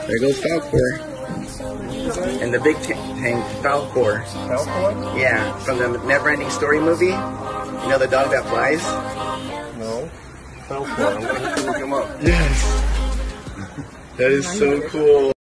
There goes Falcor. And the big tank, Falcor. Falcor? Yeah, from the Never-Ending Story movie. You know the dog that flies? No. Falcor. I'm going to look him up. Yes. That is so cool.